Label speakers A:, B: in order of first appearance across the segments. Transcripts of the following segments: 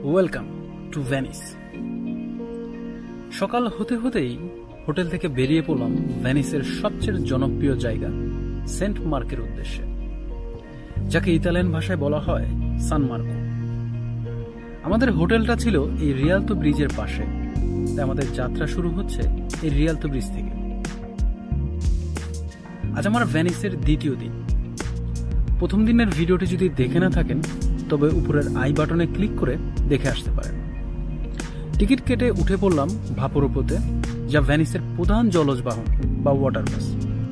A: Welcome to Venice. সকাল হতে হতেই হোটেল থেকে বেরিয়ে পড়লাম ভেনিসের সবচেয়ে জনপ্রিয় জায়গা সেন্ট মার্কের উদ্দেশ্যে, যাকে ইতালিয়ান ভাষায় বলা হয় সান মার্কো। আমাদের হোটেলটা ছিল এই রিয়ালতো ব্রিজের পাশে, তাই আমাদের যাত্রা শুরু হচ্ছে এই রিয়ালতো ব্রিজ থেকে। আজ আমার ভেনিসের দ্বিতীয় দিন। প্রথম দিনের ভিডিওটি যদি দেখে না থাকেন তবে উপরের আই বাটনে ক্লিক করে দেখে আসতে পারেন। টিকিট কেটে উঠে পড়লাম ভাপোরোপোতে, যা ভেনিসের প্রধান জলজ বাহন বা ওয়াটার বাস।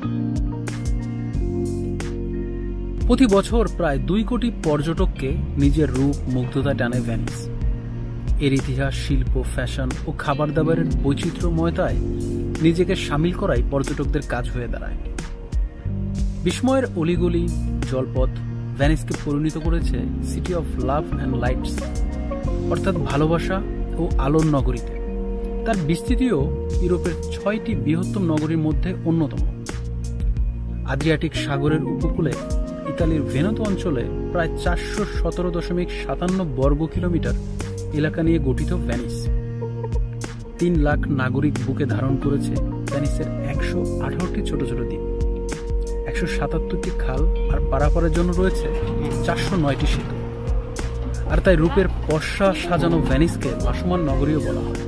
A: প্রতি বছর প্রায় 2 কোটি পর্যটককে নিজের রূপ মুগ্ধতা টানে ভেনিস। এর ইতিহাস, শিল্প, ফ্যাশন ও খাবার দাবারের বৈচিত্র্যময়তায় নিজেকে সামিল করাই পর্যটকদের কাজ হয়ে দাঁড়ায়। বিস্ময়ের অলিগলি, জলপথ ভেনিসকে পরিণত করেছে city of love and lights, অর্থাৎ ভালোবাসা ও আলোর নগরীতে। তার বিস্তৃতিও ইউরোপের 6টি বৃহত্তম নগরীর মধ্যে অন্যতম। আদ্রিয়াটিক সাগরের উপকূলে ইতালির ভেনেতো অঞ্চলে প্রায় 417.57 বর্গ কিলোমিটার এলাকা নিয়ে গঠিত ভেনিস। 3 লাখ নাগরিক বুকে ধারণ করেছে ভেনিসের 118টি ছোট ছোট দ্বীপ, 177টি খাল, আর পারাপারের জন্য রয়েছে 409টি সেতু। আর তাই রূপের পর্ষা সাজানো ভেনিসকে ভাসমান নগরীও বলা হয়।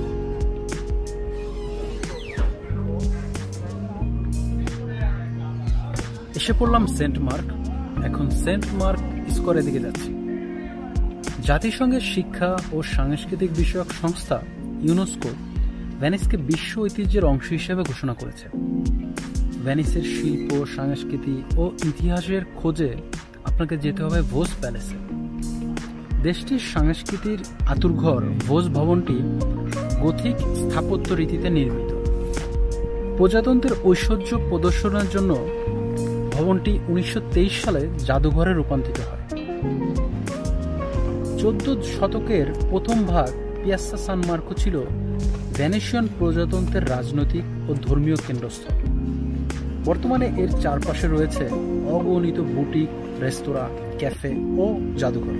A: এসে পড়লাম সেন্ট মার্ক। এখন সেন্ট মার্ক স্কোয়ারের দিকে যাচ্ছি। জাতিসংঘের শিক্ষা ও সাংস্কৃতিক বিষয়ক সংস্থা ইউনেস্কো ভেনিসকে বিশ্ব ঐতিহ্যের অংশ হিসেবে ঘোষণা করেছে। ভেনিসের শিল্প, সংস্কৃতি ও ইতিহাসের খোঁজে আপনাকে যেতে হবে ভোজ প্যালেসে। দেশটির সংস্কৃতির আতুরঘর ভোজ ভবনটি গথিক স্থাপত্য রীতিতে নির্মিত। প্রজাতন্ত্রের ঐশ্বর্য প্রদর্শনের জন্য ভবনটি 1923 সালে জাদুঘরে রূপান্তরিত হয়। 14 শতকের প্রথম ভাগ পিয়াসা সান মার্কো ছিল ভেনেশিয়ান প্রজাতন্ত্রের রাজনৈতিক ও ধর্মীয় কেন্দ্রস্থল। বর্তমানে এর চারপাশে রয়েছে অগণিত বুটিক, রেস্তোরাঁ, ক্যাফে ও জাদুঘর।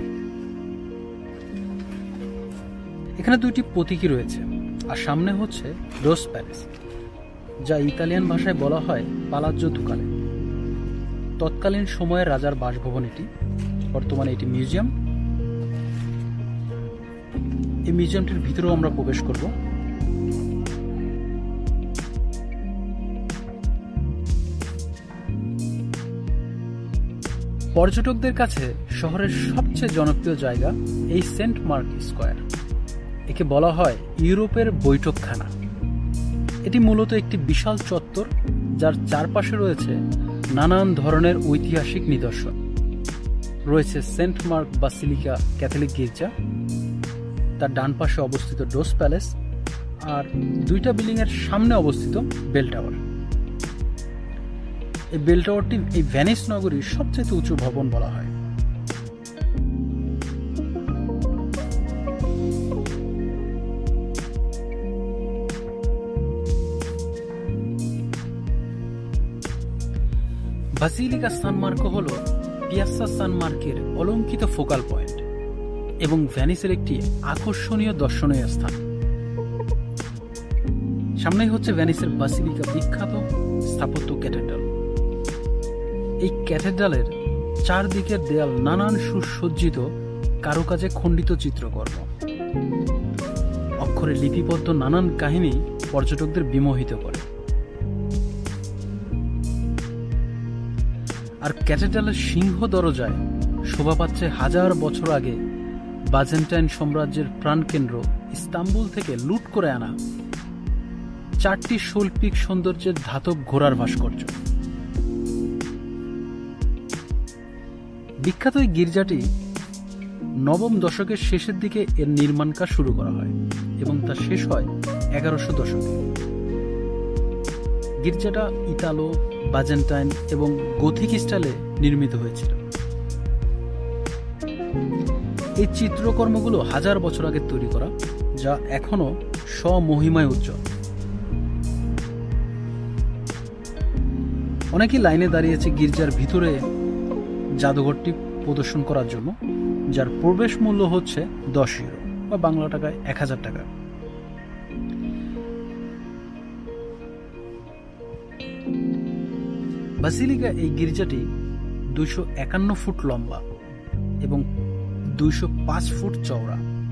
A: এখানে 2টি প্রতীকী রয়েছে, আর সামনে হচ্ছে রোজ প্যালেস, যা ইতালিয়ান ভাষায় বলা হয় পালাজ্জো দুকালে। তৎকালীন সময়ের রাজার বাসভবন এটি। বর্তমানে এটি মিউজিয়াম। এই মিউজিয়ামটির ভিতরেও আমরা প্রবেশ করব। পর্যটকদের কাছে শহরের সবচেয়ে জনপ্রিয় জায়গা এই সেন্ট মার্ক স্কোয়ার। একে বলা হয় ইউরোপের বৈঠকখানা। এটি মূলত একটি বিশাল চত্বর, যার চারপাশে রয়েছে নানান ধরনের ঐতিহাসিক নিদর্শন। রয়েছে সেন্ট মার্ক বাসিলিকা ক্যাথলিক গির্জা, তার ডান পাশে অবস্থিত ডোস প্যালেস, আর 2টা বিল্ডিং এর সামনে অবস্থিত বেল টাওয়ার। এই বেল টাওয়ারটি এই ভেনিস নগরীর সবচেয়ে উঁচু ভবন বলা হয়। বাসিলিকা সান মার্কো হল পিয়াসা সান মার্কের অলঙ্কিত ফোকাল পয়েন্ট এবং ভেনিসের একটি আকর্ষণীয় দর্শনীয় স্থান। সামনেই হচ্ছে ভেনিসের বাসিলিকা বিখ্যাত স্থাপত্য ক্যাথেড্রাল। এই ক্যাথেড্রালের চারদিকের দেয়াল নানান সুসজ্জিত কারুকাজে খণ্ডিত চিত্রকর্ম, অক্ষরে লিপিবদ্ধ নানান কাহিনী পর্যটকদের বিমোহিত করে। আর ক্যাথেড্রালের সিংহ দরজায় শোভা পাচ্ছে 1000 বছর আগে বাইজেন্টাইন সাম্রাজ্যের প্রাণকেন্দ্র ইস্তাম্বুল থেকে লুট করে আনা 4টি শৈল্পিক সৌন্দর্যের ধাতব ঘোড়ার ভাস্কর্য। বিখ্যাত এই গির্জাটি 9ম দশকের শেষের দিকে এর নির্মাণ কাজ শুরু করা হয় এবং তা শেষ হয় 1100 দশকে। গির্জাটা ইতালো, বাইজেন্টাইন এবং গথিক স্টাইলে নির্মিত হয়েছিল। এই চিত্রকর্মগুলো 1000 বছর আগে তৈরি করা, যা এখনো স্বমহিমায় উজ্জ্বল। অনেকেই লাইনে দাঁড়িয়েছে গির্জার ভিতরে জাদুঘরটি প্রদর্শন করার জন্য। যার প্রবেশ মূল্য হচ্ছে 10 ইউরো বা বাংলা টাকায় 1000 টাকা। বাসিলিকা এই গির্জাটি 251 ফুট লম্বা এবং 205 ফুট চওড়া।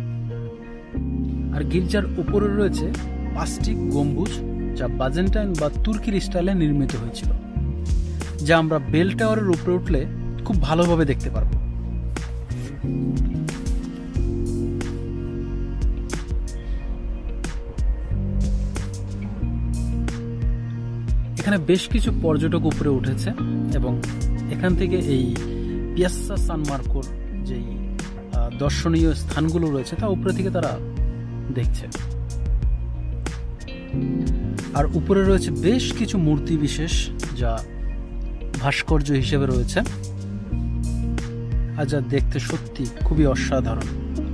A: আর গির্জার উপরে রয়েছে 5টি গম্বুজ, যা বাজেন্টাইন বা তুর্কির স্টাইলে নির্মিত হয়েছিল, যা আমরা বেল টাওয়ারের উপরে উঠলে খুব ভালোভাবে দেখতে পারব। এখানে বেশ কিছু পর্যটক উপরে উঠেছে এবং এখান থেকে এই পিয়াসা সান মার্কোর যে দর্শনীয় স্থানগুলো রয়েছে তা উপরে থেকে তারা দেখছে। আর উপরে রয়েছে বেশ কিছু মূর্তি বিশেষ, যা ভাস্কর্য হিসেবে রয়েছে আর যা দেখতে সত্যি খুবই অসাধারণ।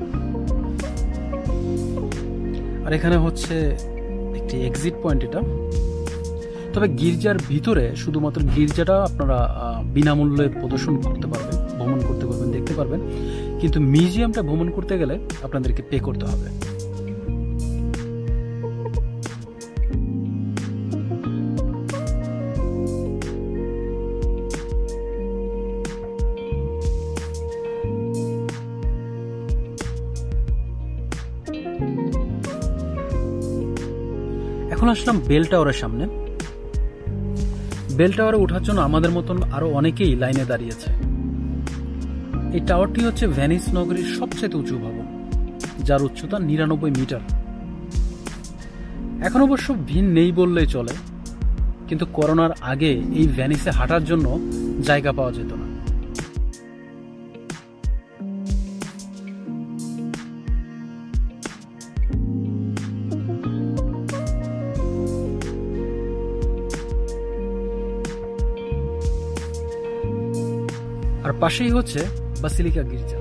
A: আর এখানে হচ্ছে একটি এক্সিট পয়েন্ট এটা। তবে গির্জার ভিতরে শুধুমাত্র গির্জাটা আপনারা বিনামূল্যে প্রদর্শন করতে পারবেন, ভ্রমণ করতে পারবেন, দেখতে পারবেন, কিন্তু মিউজিয়ামটা ভ্রমণ করতে গেলে আপনাদেরকে পে করতে হবে। এখন আসলাম বেল টাওয়ারের সামনে। বেল টাওয়ারে ওঠার জন্য আমাদের মতন আরো অনেকেই লাইনে দাঁড়িয়েছে। এই টাওয়ারটি হচ্ছে ভেনিস নগরীর সবচেয়ে উঁচু ভবন, যার উচ্চতা 99 মিটার। এখন অবশ্য ভিড় নেই বললেই চলে, কিন্তু করোনার আগে এই ভেনিসে হাঁটার জন্য জায়গা পাওয়া যেত না। আর পাশেই হচ্ছে বাসিলিকা গির্জা।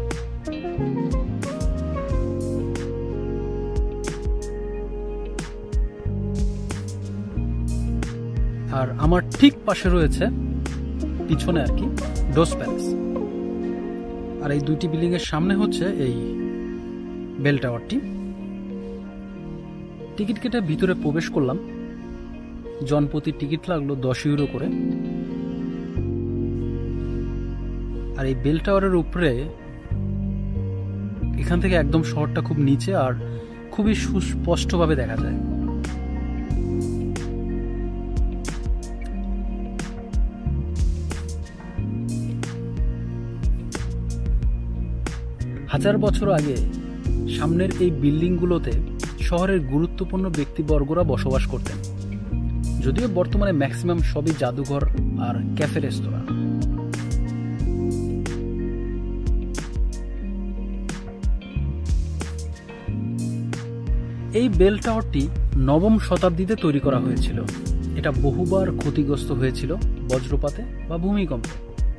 A: আর আমার ঠিক পাশে রয়েছে পিছনে আর কি ডোস প্যালেস। আর এই দুইটি বিল্ডিং এর সামনে হচ্ছে এই বেল টাওয়ারটি। টিকিট কেটে ভিতরে প্রবেশ করলাম। জনপ্রতি টিকিট লাগলো 10 ইউরো করে। আর এই বেল টাওয়ারের উপরে এখান থেকে একদম শহরটা খুব নিচে আর খুবই সুস্পষ্টভাবে দেখা যায়। হাজার বছর আগে সামনের এই বিল্ডিংগুলোতে শহরের গুরুত্বপূর্ণ ব্যক্তিবর্গরা বসবাস করতেন, যদিও বর্তমানে ম্যাক্সিমাম সবই জাদুঘর আর ক্যাফে রেস্তোরাঁ। এই বেল টাওয়ারটি 9ম শতাব্দীতে তৈরি করা হয়েছিল। এটা বহুবার ক্ষতিগ্রস্ত হয়েছিল বজ্রপাতে বা ভূমিকম্পে।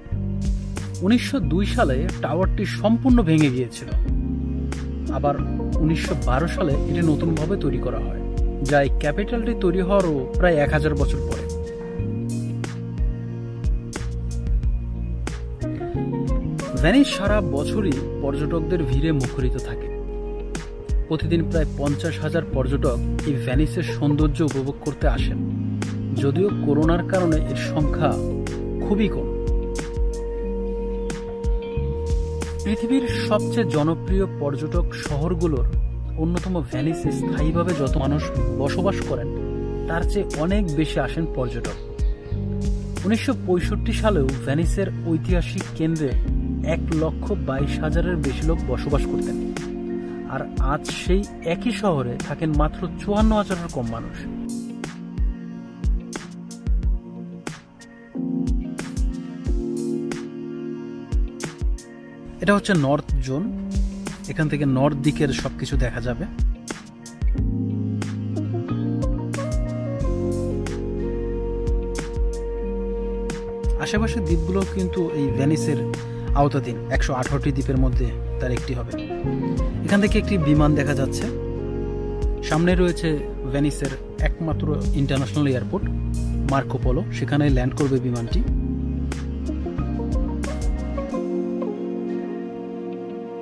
A: 1902 সালে টাওয়ারটি সম্পূর্ণ ভেঙে গিয়েছিল। আবার 1912 সালে এটি নতুনভাবে তৈরি করা হয়, যা এই ক্যাপিটালটি তৈরি হওয়ারও প্রায় 1000 বছর পরে। ভেনিস সারা বছরই পর্যটকদের ভিড়ে মুখরিত থাকে। প্রতিদিন প্রায় 50,000 পর্যটক এই ভেনিসের সৌন্দর্য উপভোগ করতে আসেন, যদিও করোনার কারণে এর সংখ্যা খুবই কম। পৃথিবীর সবচেয়ে জনপ্রিয় পর্যটক শহরগুলোর অন্যতম ভেনিসে স্থায়ীভাবে যত মানুষ বসবাস করেন তার চেয়ে অনেক বেশি আসেন পর্যটক। 1965 সালেও ভেনিসের ঐতিহাসিক কেন্দ্রে 1,22,000-এর বেশি লোক বসবাস করতেন, আর আজ সেই একই শহরে থাকেন মাত্র 54,000-এর কম মানুষ। এটা হচ্ছে নর্থ জোন। এখান থেকে নর্থ দিকের সবকিছু দেখা যাবে। আশেপাশের দ্বীপগুলো কিন্তু এই ভেনিসের আওতাধীন। 118টি দ্বীপের মধ্যে তার একটি হবে। এখান থেকে একটি বিমান দেখা যাচ্ছে। সামনে রয়েছে ভেনিসের একমাত্র ইন্টারন্যাশনাল এয়ারপোর্ট মার্কো পোলো, সেখানে ল্যান্ড করবে বিমানটি।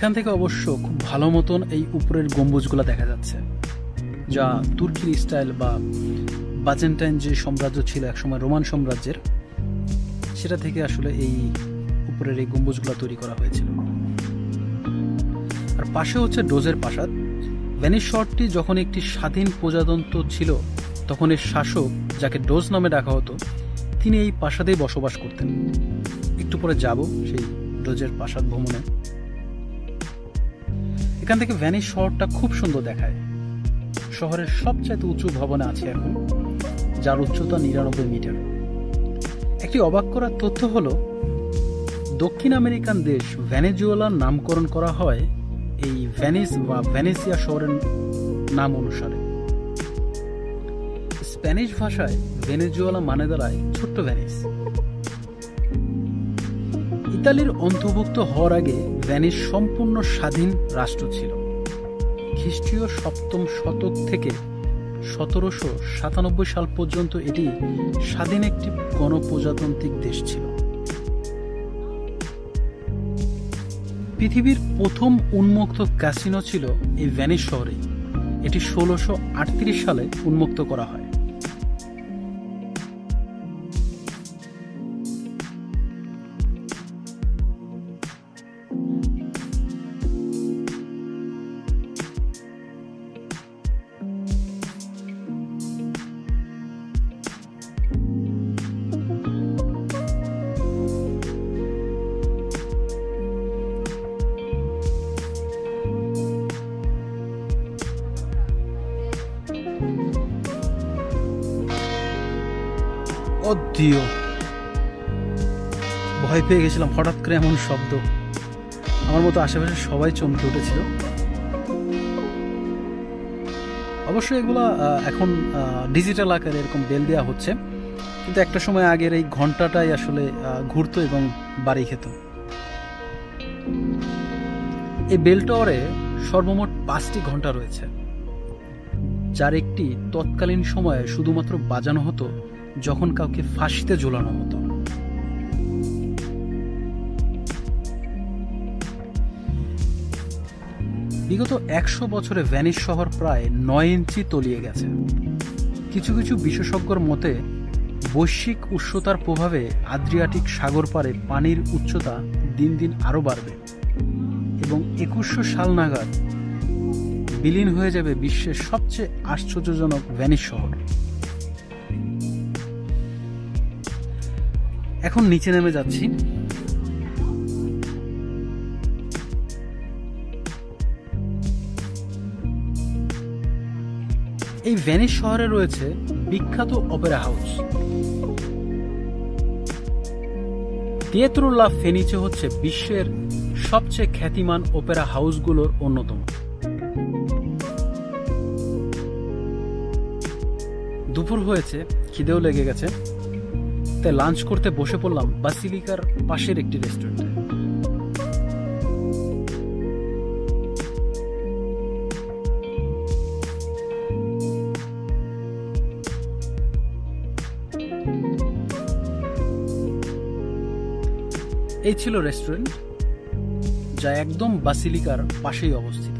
A: এখান থেকে অবশ্য খুব ভালো মতন এই উপরের গম্বুজগুলো দেখা যাচ্ছে, যা তুর্কির স্টাইল বা বাজেন্টাইন যে সাম্রাজ্য ছিল একসময় রোমান সাম্রাজ্যের, সেটা থেকে আসলে এই উপরের এই গম্বুজগুলো তৈরি করা হয়েছিল। আর পাশে হচ্ছে ডোজের প্রাসাদ। ভেনিস শহরটি যখন একটি স্বাধীন প্রজাতন্ত্র ছিল, তখন এর শাসক, যাকে ডোজ নামে ডাকা হতো, তিনি এই প্রাসাদেই বসবাস করতেন। একটু পরে যাব সেই ডোজের প্রাসাদ ভ্রমণে। এখান থেকে ভেনিস শহরটা খুব সুন্দর দেখায়। শহরের সবচেয়ে উঁচু ভবনে আছে এখন, যার উচ্চতা ৯৯ মিটার। একটি অবাক করার তথ্য হলো, দক্ষিণ আমেরিকান দেশ ভেনেজুয়েলার নামকরণ করা হয় এই ভেনিস বা ভেনেসিয়া শহরের নাম অনুসারে। স্প্যানিশ ভাষায় ভেনেজুয়েলা মানে দাঁড়ায় ছোট্ট ভেনিস। ইতালির অন্তর্ভুক্ত হওয়ার আগে ভেনিস সম্পূর্ণ স্বাধীন রাষ্ট্র ছিল। খ্রিস্টীয় ৭ম শতক থেকে ১৭৯৭ সাল পর্যন্ত এটি স্বাধীন একটি গণপ্রজাতান্ত্রিক দেশ ছিল। পৃথিবীর প্রথম উন্মুক্ত ক্যাসিনো ছিল এই ভেনিস শহরেই। এটি ১৬৩৮ সালে উন্মুক্ত করা হয়। ভয় পেয়ে গেছিলাম হঠাৎ করে এমন শব্দ। আমার মতো আশেপাশে সবাই চমকে উঠেছিল। অবশ্যই এগুলা এখন ডিজিটাল আকারে এরকম বেল দেওয়া হচ্ছে, কিন্তু একটা সময় আগের এই ঘন্টাটাই আসলে ঘুরতো এবং বাড়ি খেত। এই বেল টাওয়ারে সর্বমোট 5টি ঘন্টা রয়েছে, যার একটি তৎকালীন সময়ে শুধুমাত্র বাজানো হতো যখন কাউকে ফাঁসিতে ঝোলানো হতো। বিগত ১০০ বছরে ভেনিস শহর প্রায় ৯ ইঞ্চি তলিয়ে গেছে। কিছু কিছু বিশেষজ্ঞর মতে বৈশ্বিক উষ্ণতার প্রভাবে আদ্রিয়াটিক সাগর পাড়ে পানির উচ্চতা দিন দিন আরও বাড়বে এবং ২১০০ সাল নাগাদ বিলীন হয়ে যাবে বিশ্বের সবচেয়ে আশ্চর্যজনক ভেনিস শহর। এখন নিচে নেমে যাচ্ছি। এই ভেনিস শহরে রয়েছে বিখ্যাত অপেরা হাউস। টিয়েত্রো লা ফেনিচে হচ্ছে বিশ্বের সবচেয়ে খ্যাতিমান অপেরা হাউসগুলোর অন্যতম। দুপুর হয়েছে, খিদেও লেগে গেছে, তাই লাঞ্চ করতে বসে পড়লাম বাসিলিকার পাশের একটি রেস্টুরেন্টে। এই ছিল রেস্টুরেন্ট, যা একদম বাসিলিকার পাশেই অবস্থিত।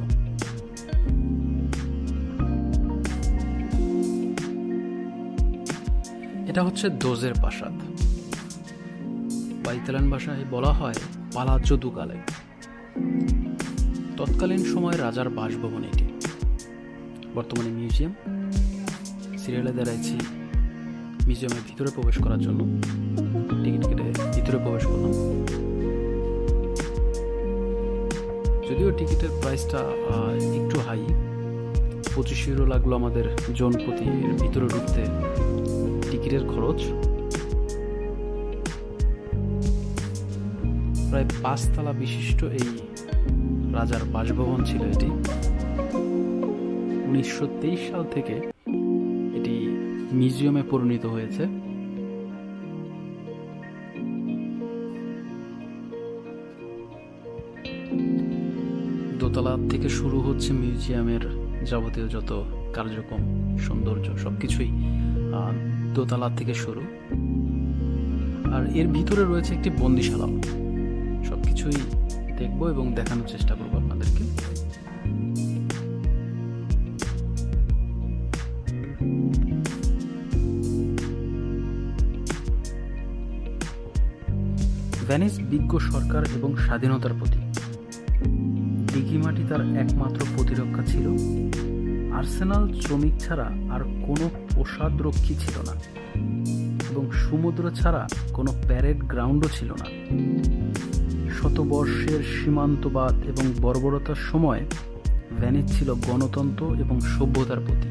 A: এটা হচ্ছে ডোজের প্রাসাদ, বা ইতালিয়ান ভাষায় বলা হয় পালাজ্জো দুকালে। তৎকালীন সময় রাজার বাসভবন এটি। বর্তমানে মিউজিয়াম। সিরিয়ালে দাঁড়াইছি মিউজিয়ামের ভিতরে প্রবেশ করার জন্য। টিকিট কেটে ভিতরে প্রবেশ করলাম। যদিও টিকিটের প্রাইসটা একটু হাই, 25 ইউরো লাগলো আমাদের জন প্রতি এর ভিতরে ঢুকতে টিকিটের খরচ। প্রায় 5 তলা বিশিষ্ট এই রাজার বাসভবন ছিল এটি। 1923 সাল থেকে এটি মিউজিয়ামে পরিণত হয়েছে। দোতলা থেকে শুরু হচ্ছে মিউজিয়ামের যাবতীয় যত কার্যক্রম, সৌন্দর্য সবকিছুই দোতলা থেকে শুরু। আর এর ভিতরে রয়েছে একটি বন্দিশালা। সবকিছুই দেখবো এবং দেখানোর চেষ্টা করবো আপনাদেরকে। ভেনিস বিজ্ঞ সরকার এবং স্বাধীনতার প্রতীক। দিঘিমাটি তার একমাত্র প্রতিরক্ষা ছিল। আর্সেনাল শ্রমিক ছাড়া আর কোনো প্রসাদরক্ষী ছিল না এবং সমুদ্র ছাড়া কোনো প্যারেড গ্রাউন্ডও ছিল না। শতবর্ষের সীমান্তবাদ এবং বর্বরতার সময় ভেনিস ছিল গণতন্ত্র এবং সভ্যতার প্রতীক।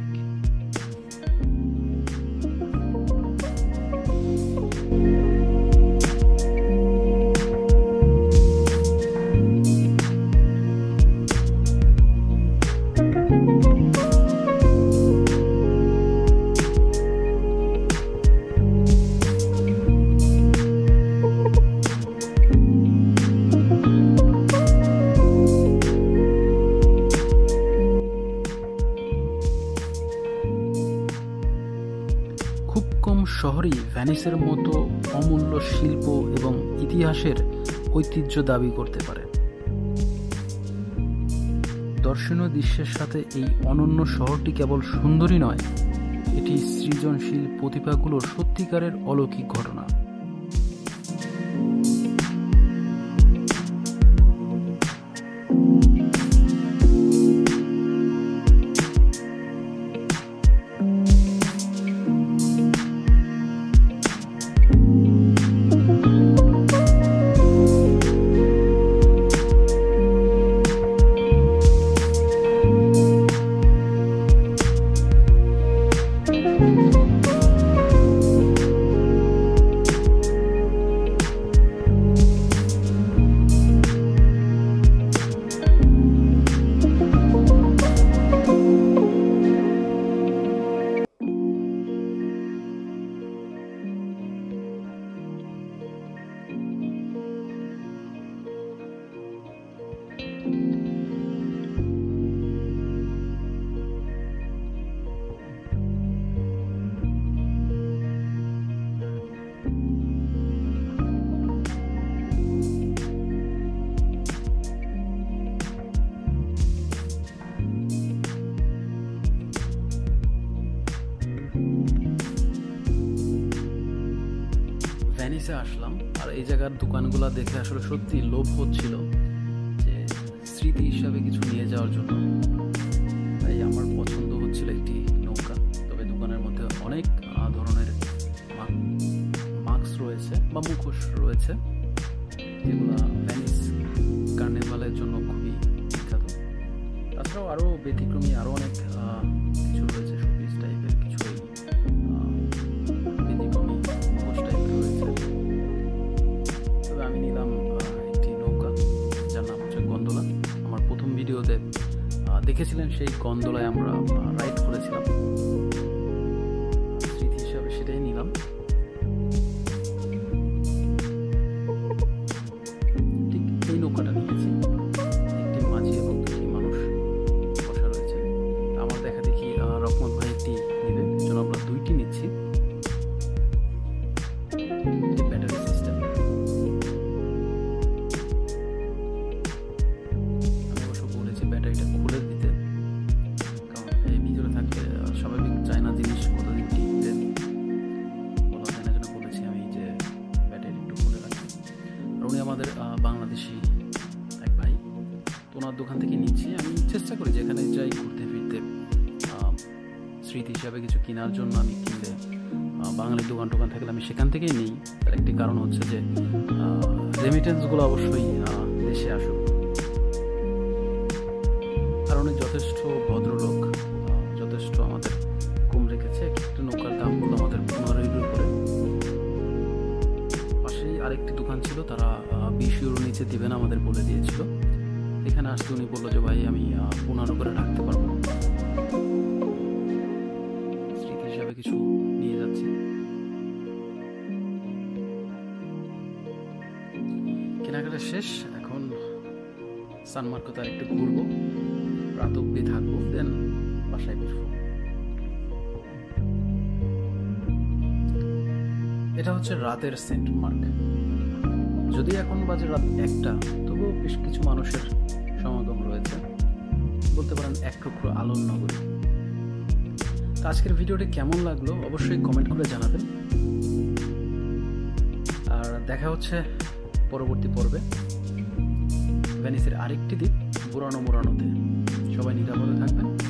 A: খুব কম শহরই ভেনিসের মতো অমূল্য শিল্প এবং ইতিহাসের ঐতিহ্য দাবি করতে পারে। দর্শনীয় দৃশ্যের সাথে এই অনন্য শহরটি কেবল সুন্দরই নয়, এটি সৃজনশীল প্রতিভাগুলোর সত্যিকারের অলৌকিক ঘটনা। ভেনিসে আসলাম আর এই জায়গার দোকানগুলো দেখে আসলে সত্যি লোভ হচ্ছিল যে স্মৃতি হিসাবে কিছু নিয়ে যাওয়ার জন্য। তাই আমার পছন্দ হচ্ছিল একটি নৌকা। তবে দোকানের মধ্যে অনেক ধরনের মাস্ক রয়েছে বা মুখোশ রয়েছে, যেগুলো ভেনিস কার্নিভালের জন্য খুবই বিখ্যাত। তাছাড়াও আরও ব্যতিক্রমী আরও অনেক কিছু রয়েছে, শোপিস টাইপের কিছু ব্যতিক্রমী মুখোশ টাইপের রয়েছে। তবে আমি নিলাম একটি নৌকা যার নাম হচ্ছে গন্ডোলা। আমার প্রথম ভিডিওতে দেখেছিলেন সেই গন্ডোলায় আমরা রাইড করেছিলাম, স্মৃতি হিসাবে সেটাই নিলাম। ঠিক এই নৌকাটা নিয়েছি, একটি মাঝি এবং দুটি মানুষ বসা রয়েছে। আমার দেখা দেখি রহমত ভাই একটি নেবে, এজন্য আমরা দুইটি নিচ্ছি। ব্যাটারি সিস্টেম, আমি অবশ্য বলেছি ব্যাটারিটা খুলে দিতে, কারণ এই ভিতরে থাকলে স্বাভাবিক চায়না জিনিস কতদিন টিকবে বলা যায় না, জন্য বলেছি আমি যে ব্যাটারি একটু খুলে রাখি। আর উনি আমাদের বাংলাদেশি এক ভাই, তো ওনার দোকান থেকে নিচ্ছি। আমি চেষ্টা করি যেখানে যাই ঘুরতে ফিরতে স্মৃতি হিসাবে কিছু কেনার জন্য আমি কিনলে বাঙালি দোকান টোকান থাকলে আমি সেখান থেকেই নিই। তার একটি কারণ হচ্ছে যে রেমিটেন্সগুলো অবশ্যই দেশে আসুক। আর উনি যথেষ্ট ভদ্রলোক, যথেষ্ট আমাদের কম রেখেছে। একটু নৌকার দাম বললো আমাদের 15 ইউরো করে। পাশেই আরেকটি দোকান ছিল, তারা 20 ইউরো নিচে দিবে না আমাদের বলে দিয়েছিল। এখানে আসতে উনি বললো যে ভাই আমি 15 করে রাখতে পারবো। স্মৃতি হিসাবে কিছু নিয়ে যাচ্ছি। কেনাকাটা শেষ, এখন সান মার্কোতে আর একটু ঘুরবো, রাত অব্দি থাকবো, দেন বাসায় ফিরবো। এটা হচ্ছে রাতের সেন্ট মার্ক। যদি এখন বাজে রাত 1টা, তবু তবুও বেশ কিছু মানুষের সমাগম রয়েছে, বলতে পারেন এক টুকরো আলোর নগরী। তো আজকের ভিডিওটি কেমন লাগলো অবশ্যই কমেন্ট করে জানাবেন, আর দেখা হচ্ছে পরবর্তী পর্বে ভেনিসের আরেকটি দ্বীপ বুরানো মুরানোতে। সবাই নিরাপদে থাকবেন।